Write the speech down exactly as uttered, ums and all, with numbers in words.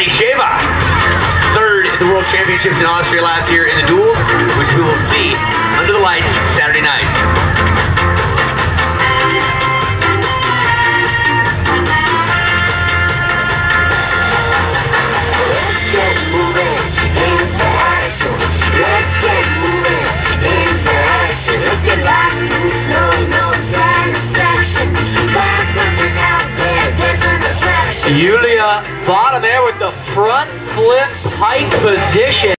Galysheva, third at the World Championships in Austria last year in the duels, which we will see under the lights Saturday night. Yulia, bottom there with the front flip tight position.